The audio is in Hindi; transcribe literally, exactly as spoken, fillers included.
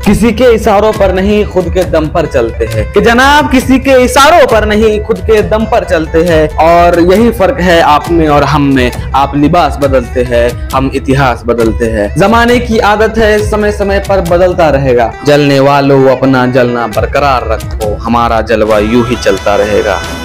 किसी के इशारों पर नहीं खुद के दम पर चलते हैं, कि जनाब किसी के इशारों पर नहीं खुद के दम पर चलते हैं। और यही फर्क है आप में और हम में, आप लिबास बदलते हैं, हम इतिहास बदलते हैं। जमाने की आदत है समय समय पर बदलता रहेगा, जलने वालों अपना जलना बरकरार रखो, हमारा जलवा यूं ही चलता रहेगा।